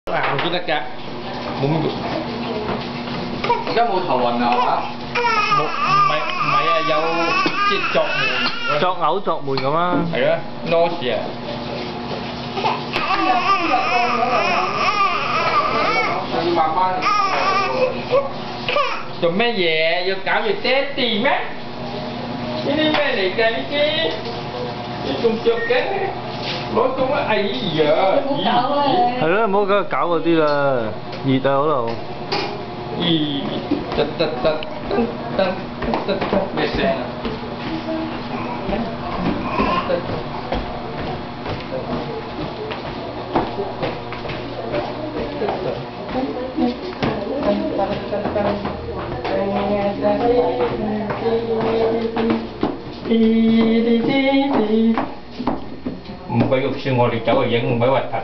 行都得㗎，冇乜。 而家冇頭暈啊，係嘛？ 冇，唔係啊，有即係作悶。作嘔作悶咁啊。係啊，nausea。 要慢慢。 做咩嘢？要搞住爹哋咩？呢啲咩嚟㗎？呢啲？你仲着嘅？攞咁啊！哎呀！係咯，唔好咁搞嗰啲啦，熱啊嗰度。咦？得， 咩聲啊？ 唔鬼肉酸，我哋走去影唔鬼核突。